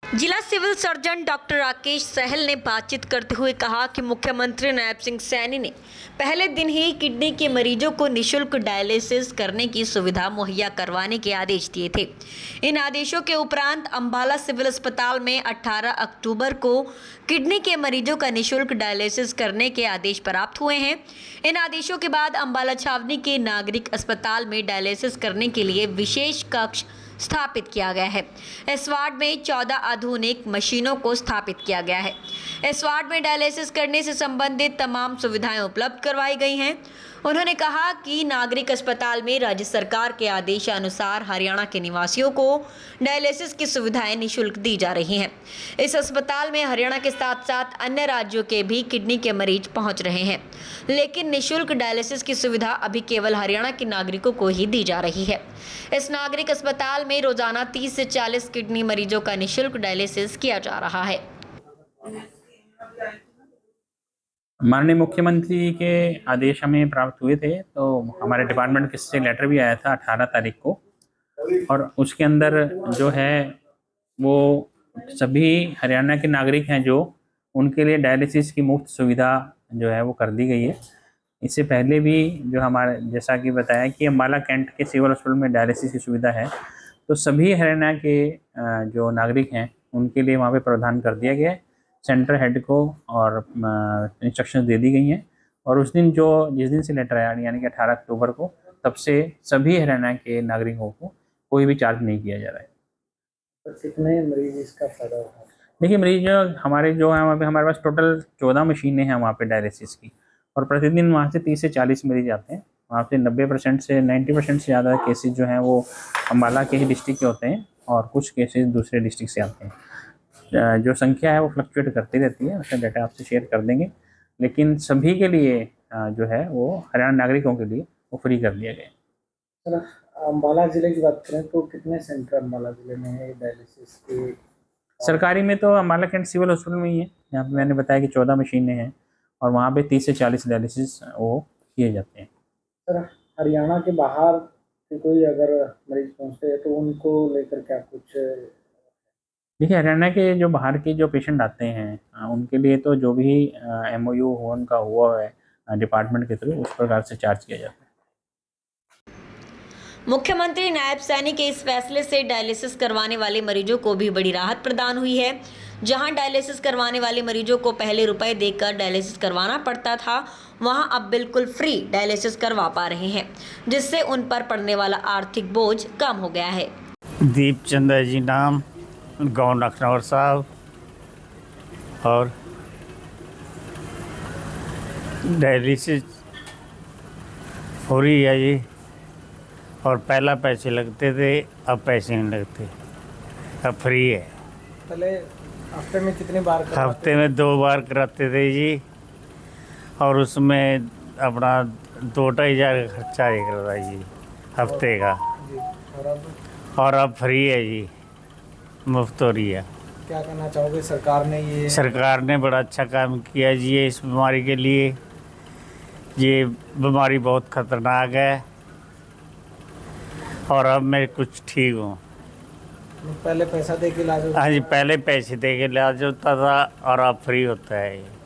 जिला civil surgeon doctor Rakesh Sahal ने बातचीत करते हुए कहा कि मुख्यमंत्री नायब सिंह सैनी ने पहले दिन ही किडनी के मरीजों को निशुल्क डायलिसिस करने की सुविधा मुहैया करवाने के आदेश दिए थे। इन आदेशों के उपरांत अंबाला सिविल अस्पताल में 18 अक्टूबर को किडनी के मरीजों का निशुल्क डायलिसिस करने के आदेश प्राप्त हुए हैं। इन आदेशों के बाद अंबाला छावनी के नागरिक अस्पताल में डायलिसिस करने के लिए विशेष कक्ष स्थापित किया गया है। इस वार्ड में 14 आधुनिक मशीनों को स्थापित किया गया है। इस वार्ड में डायलिसिस करने से संबंधित तमाम सुविधाएं उपलब्ध करवाई गई हैं। उन्होंने कहा कि नागरिक अस्पताल में राज्य सरकार के आदेशानुसार हरियाणा के निवासियों को डायलिसिस की सुविधाएं निःशुल्क दी जा रही हैं। इस अस्पताल में हरियाणा के साथ साथ अन्य राज्यों के भी किडनी के मरीज पहुंच रहे हैं, लेकिन निःशुल्क डायलिसिस की सुविधा अभी केवल हरियाणा के नागरिकों को ही दी जा रही है। इस नागरिक अस्पताल में रोजाना 30 से 40 किडनी मरीजों का निःशुल्क डायलिसिस किया जा रहा है। माननीय मुख्यमंत्री के आदेश हमें प्राप्त हुए थे, तो हमारे डिपार्टमेंट से लेटर भी आया था 18 तारीख को, और उसके अंदर जो है वो सभी हरियाणा के नागरिक हैं जो उनके लिए डायलिसिस की मुफ्त सुविधा जो है वो कर दी गई है। इससे पहले भी जो हमारे जैसा कि बताया कि अम्बाला कैंट के सिविल हॉस्पिटल में डायलिसिस की सुविधा है, तो सभी हरियाणा के जो नागरिक हैं उनके लिए वहाँ पे प्रावधान कर दिया गया है। सेंटर हेड को और इंस्ट्रक्शंस दे दी गई हैं, और उस दिन जिस दिन से लेटर आया यानी कि 18 अक्टूबर को, तब से सभी हरियाणा के नागरिकों को कोई भी चार्ज नहीं किया जा रहा है। तो कितने मरीज इसका फायदा उठा? देखिए, मरीज हमारे जो हैं वहाँ पे हमारे पास टोटल 14 मशीनें हैं वहाँ पे डायलिसिस की, और प्रतिदिन वहाँ से 30 से 40 मरीज आते हैं। वहाँ से 90% से 90% से ज़्यादा केसेज जो हैं वो अम्बाला के ही डिस्ट्रिक्ट के होते हैं, और कुछ केसेज दूसरे डिस्ट्रिक्ट से आते हैं। जो संख्या है वो फ्लक्चुएट करती रहती है, उसका डाटा आपसे शेयर कर देंगे, लेकिन सभी के लिए जो है वो हरियाणा नागरिकों के लिए वो फ्री कर दिया गया है। सर, अम्बाला ज़िले की बात करें तो कितने सेंटर अम्बाला ज़िले में है डायलिसिस के? सरकारी में तो अम्बाला कैंट सिविल हॉस्पिटल में ही है, यहाँ पे मैंने बताया कि 14 मशीनें हैं, और वहाँ पे 30 से 40 डायलिसिस वो किए जाते हैं। सर, हरियाणा के बाहर से कोई अगर मरीज पहुँचते हैं तो उनको लेकर क्या कुछ? देखिए, हरियाणा के जो बाहर के जो पेशेंट आते हैं उनके लिए तो जो भी MOU उनका हुआ है डिपार्टमेंट के थ्रू, उस प्रकार से चार्ज किया जाता है। मुख्यमंत्री नायब सैनी के इस फैसले से डायलिसिस करवाने वाले मरीजों को भी बड़ी राहत प्रदान हुई है। जहां डायलिसिस करवाने वाले मरीजों को पहले रुपए देकर डायलिसिस करवाना पड़ता था, वहां अब बिल्कुल फ्री डायलिसिस करवा पा रहे हैं, जिससे उन पर पड़ने वाला आर्थिक बोझ कम हो गया है। दीप चंद्र जी नाम, गाँव लखनऊ साहब, और डायलिसिस हो रही है जी। और पहला पैसे लगते थे, अब पैसे नहीं लगते, अब फ्री है। पहले हफ्ते में कितनी बार? हफ्ते में 2 बार कराते थे जी, और उसमें अपना 2-2.5 हज़ार का खर्चा ही कर रहा है जी हफ्ते का जी। और अब फ्री है जी, मुफ्त हो रही है। क्या कहना चाहोगे? सरकार ने बड़ा अच्छा काम किया जी इस बीमारी के लिए। ये बीमारी बहुत ख़तरनाक है, और अब मैं कुछ ठीक हूँ। पहले पैसा दे के इलाज होता? हाँ जी, पहले पैसे दे के इलाज होता था, और अब फ्री होता है।